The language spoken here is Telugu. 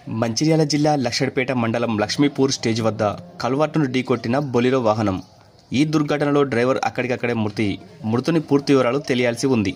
మంచిర్యాల జిల్లా లక్షడిపేట మండలం లక్ష్మీపూర్ స్టేజ్ వద్ద కల్వర్టును ఢీకొట్టిన బొలెరో వాహనం. ఈ దుర్ఘటనలో డ్రైవర్ అక్కడికక్కడే మృతుని పూర్తి వివరాలు తెలియాల్సి ఉంది.